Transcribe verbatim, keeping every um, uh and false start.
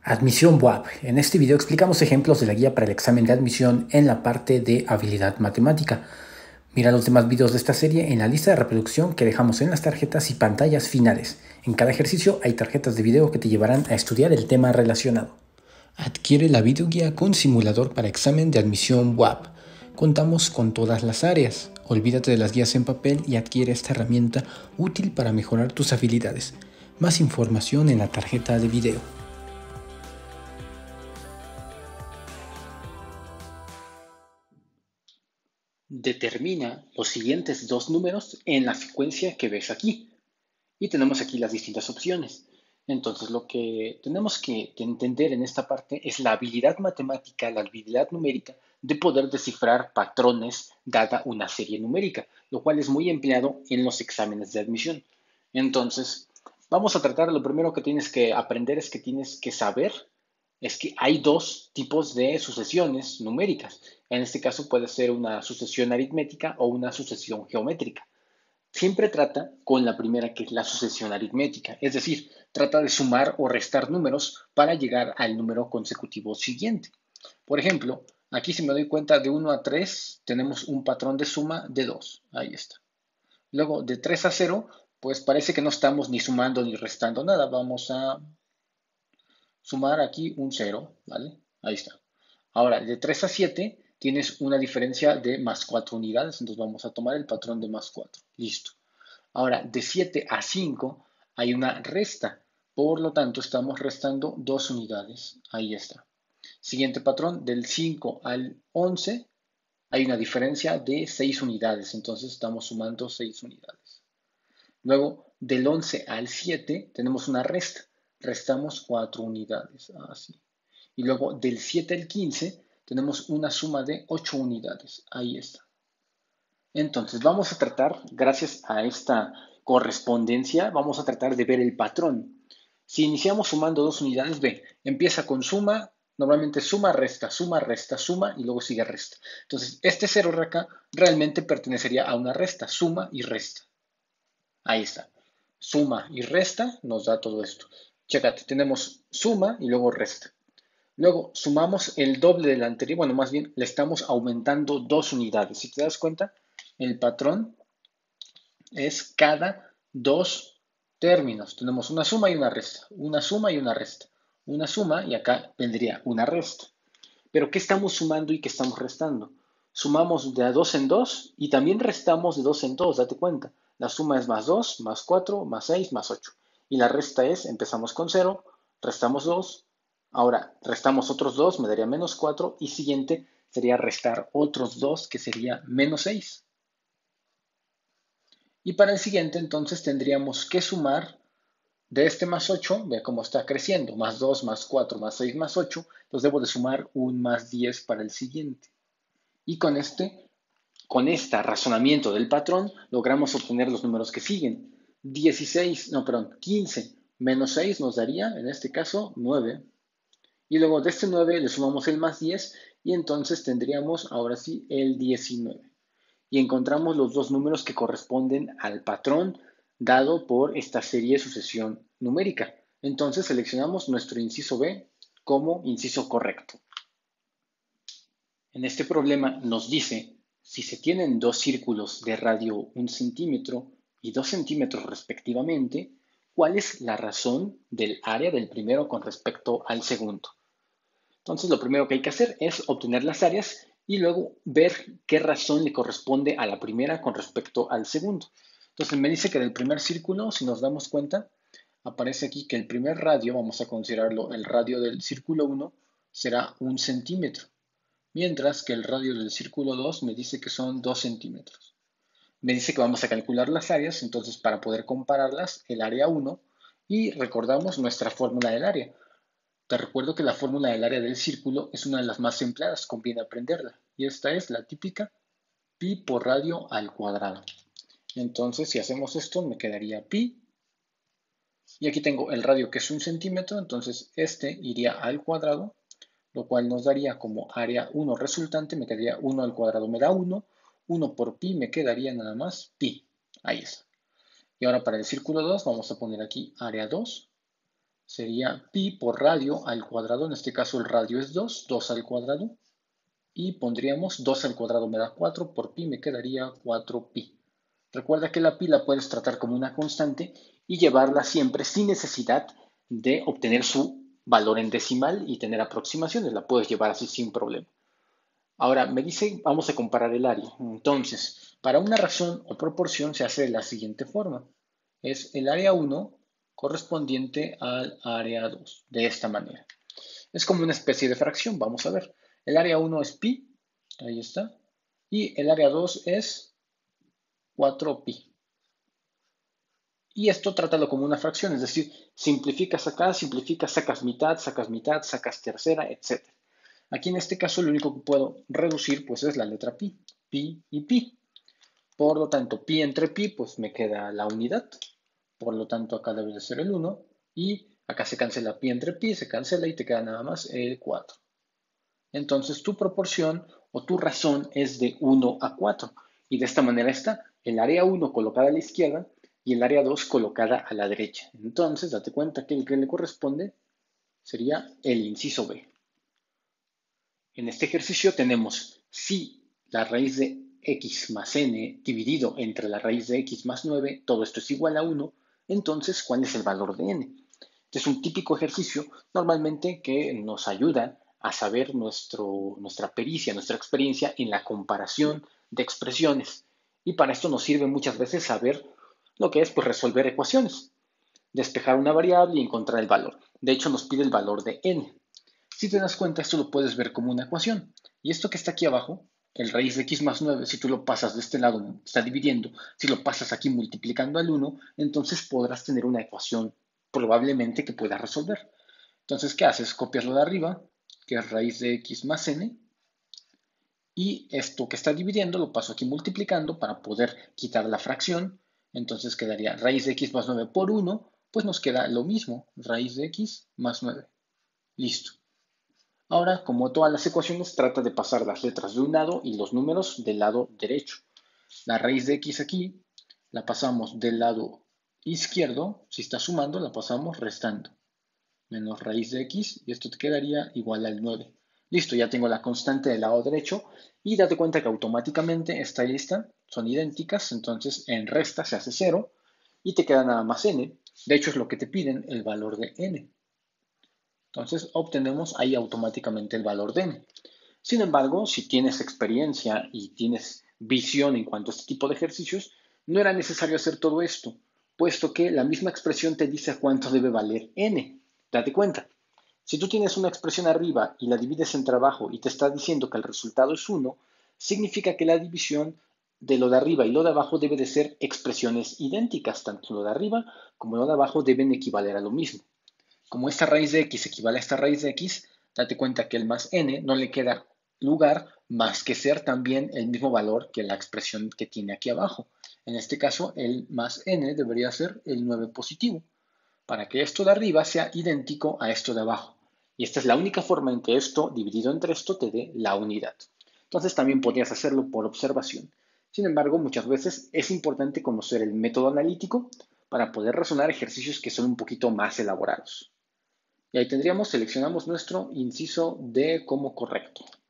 Admisión B U A P. En este video explicamos ejemplos de la guía para el examen de admisión en la parte de habilidad matemática. Mira los demás videos de esta serie en la lista de reproducción que dejamos en las tarjetas y pantallas finales. En cada ejercicio hay tarjetas de video que te llevarán a estudiar el tema relacionado. Adquiere la videoguía con simulador para examen de admisión B U A P. Contamos con todas las áreas. Olvídate de las guías en papel y adquiere esta herramienta útil para mejorar tus habilidades. Más información en la tarjeta de video. Determina los siguientes dos números en la secuencia que ves aquí. Y tenemos aquí las distintas opciones. Entonces, lo que tenemos que entender en esta parte es la habilidad matemática, la habilidad numérica de poder descifrar patrones dada una serie numérica, lo cual es muy empleado en los exámenes de admisión. Entonces, vamos a tratar, lo primero que tienes que aprender es que tienes que saber es que hay dos tipos de sucesiones numéricas. En este caso puede ser una sucesión aritmética o una sucesión geométrica. Siempre trata con la primera, que es la sucesión aritmética, es decir, trata de sumar o restar números para llegar al número consecutivo siguiente. Por ejemplo, aquí si me doy cuenta de uno a tres, tenemos un patrón de suma de dos. Ahí está. Luego, de tres a cero, pues parece que no estamos ni sumando ni restando nada. Vamos a sumar aquí un cero, ¿vale? Ahí está. Ahora, de tres a siete tienes una diferencia de más cuatro unidades, entonces vamos a tomar el patrón de más cuatro. Listo. Ahora, de siete a cinco hay una resta, por lo tanto estamos restando dos unidades. Ahí está. Siguiente patrón, del cinco al once hay una diferencia de seis unidades, entonces estamos sumando seis unidades. Luego, del once al siete tenemos una resta, restamos cuatro unidades, así. Y luego, del siete al quince tenemos una suma de ocho unidades, ahí está. Entonces, vamos a tratar, gracias a esta correspondencia, vamos a tratar de ver el patrón. Si iniciamos sumando dos unidades, ve, empieza con suma, normalmente suma, resta, suma, resta, suma y luego sigue resta. Entonces, este cero de acá realmente pertenecería a una resta, suma y resta. Ahí está. Suma y resta nos da todo esto. Chécate, tenemos suma y luego resta. Luego sumamos el doble del anterior, bueno, más bien le estamos aumentando dos unidades. Si te das cuenta, el patrón es cada dos términos. Tenemos una suma y una resta, una suma y una resta, una suma y acá vendría una resta. Pero ¿qué estamos sumando y qué estamos restando? Sumamos de a dos en dos y también restamos de dos en dos, date cuenta. La suma es más dos, más cuatro, más seis, más ocho. Y la resta es, empezamos con cero, restamos dos, ahora restamos otros dos, me daría menos cuatro, y siguiente sería restar otros dos, que sería menos seis. Y para el siguiente entonces tendríamos que sumar de este más ocho, ve cómo está creciendo, más dos, más cuatro, más seis, más ocho, entonces debo de sumar un más diez para el siguiente. Y con este, con este razonamiento del patrón, logramos obtener los números que siguen. dieciséis, no, perdón, quince menos seis nos daría, en este caso, nueve. Y luego de este nueve le sumamos el más diez y entonces tendríamos ahora sí el diecinueve. Y encontramos los dos números que corresponden al patrón dado por esta serie de sucesión numérica. Entonces seleccionamos nuestro inciso B como inciso correcto. En este problema nos dice, si se tienen dos círculos de radio un centímetro y dos centímetros respectivamente, ¿cuál es la razón del área del primero con respecto al segundo? Entonces, lo primero que hay que hacer es obtener las áreas y luego ver qué razón le corresponde a la primera con respecto al segundo. Entonces, me dice que del primer círculo, si nos damos cuenta, aparece aquí que el primer radio, vamos a considerarlo el radio del círculo uno, será un centímetro, mientras que el radio del círculo dos me dice que son dos centímetros. Me dice que vamos a calcular las áreas, entonces para poder compararlas, el área uno, y recordamos nuestra fórmula del área. Te recuerdo que la fórmula del área del círculo es una de las más empleadas, conviene aprenderla. Y esta es la típica pi por radio al cuadrado. Entonces, si hacemos esto, me quedaría pi. Y aquí tengo el radio que es un centímetro, entonces este iría al cuadrado, lo cual nos daría como área uno resultante, me quedaría uno al cuadrado, me da uno. uno por pi me quedaría nada más pi. Ahí está. Y ahora para el círculo dos vamos a poner aquí área dos. sería pi por radio al cuadrado, en este caso el radio es dos, dos al cuadrado, y pondríamos dos al cuadrado me da cuatro, por pi me quedaría cuatro pi. Recuerda que la pi la puedes tratar como una constante y llevarla siempre sin necesidad de obtener su valor en decimal y tener aproximaciones, la puedes llevar así sin problema. Ahora, me dice, vamos a comparar el área. Entonces, para una razón o proporción se hace de la siguiente forma. Es el área uno correspondiente al área dos, de esta manera. Es como una especie de fracción, vamos a ver. El área uno es pi, ahí está, y el área dos es cuatro pi. Y esto trátalo como una fracción, es decir, simplificas acá, simplificas, sacas mitad, sacas mitad, sacas tercera, etcétera. Aquí en este caso lo único que puedo reducir pues es la letra pi, pi y pi. Por lo tanto, pi entre pi pues me queda la unidad. Por lo tanto, acá debe de ser el uno y acá se cancela pi entre pi, se cancela y te queda nada más el cuatro. Entonces tu proporción o tu razón es de uno a cuatro. Y de esta manera está el área uno colocada a la izquierda y el área dos colocada a la derecha. Entonces, date cuenta que el que le corresponde sería el inciso B. En este ejercicio tenemos si la raíz de x más n dividido entre la raíz de x más nueve, todo esto es igual a uno, entonces, ¿cuál es el valor de n? Este es un típico ejercicio normalmente que nos ayuda a saber nuestro, nuestra pericia, nuestra experiencia en la comparación de expresiones. Y para esto nos sirve muchas veces saber lo que es pues, resolver ecuaciones, despejar una variable y encontrar el valor. De hecho, nos pide el valor de n. Si te das cuenta, esto lo puedes ver como una ecuación. Y esto que está aquí abajo, el raíz de x más nueve, si tú lo pasas de este lado, está dividiendo, si lo pasas aquí multiplicando al uno, entonces podrás tener una ecuación probablemente que puedas resolver. Entonces, ¿qué haces? Copias lo de arriba, que es raíz de x más n, y esto que está dividiendo lo paso aquí multiplicando para poder quitar la fracción. Entonces quedaría raíz de x más nueve por uno, pues nos queda lo mismo, raíz de x más nueve. Listo. Ahora, como todas las ecuaciones, trata de pasar las letras de un lado y los números del lado derecho. La raíz de x aquí la pasamos del lado izquierdo, si está sumando, la pasamos restando. Menos raíz de x, y esto te quedaría igual al nueve. Listo, ya tengo la constante del lado derecho, y date cuenta que automáticamente esta y esta son idénticas, entonces en resta se hace cero, y te queda nada más n. De hecho, es lo que te piden, el valor de n. Entonces obtenemos ahí automáticamente el valor de n. Sin embargo, si tienes experiencia y tienes visión en cuanto a este tipo de ejercicios, no era necesario hacer todo esto, puesto que la misma expresión te dice a cuánto debe valer n. Date cuenta. Si tú tienes una expresión arriba y la divides entre abajo y te está diciendo que el resultado es uno, significa que la división de lo de arriba y lo de abajo debe de ser expresiones idénticas, tanto lo de arriba como lo de abajo deben equivaler a lo mismo. Como esta raíz de x equivale a esta raíz de x, date cuenta que el más n no le queda lugar más que ser también el mismo valor que la expresión que tiene aquí abajo. En este caso, el más n debería ser el nueve positivo, para que esto de arriba sea idéntico a esto de abajo. Y esta es la única forma en que esto, dividido entre esto, te dé la unidad. Entonces también podrías hacerlo por observación. Sin embargo, muchas veces es importante conocer el método analítico para poder resolver ejercicios que son un poquito más elaborados. Y ahí tendríamos, seleccionamos nuestro inciso D como correcto.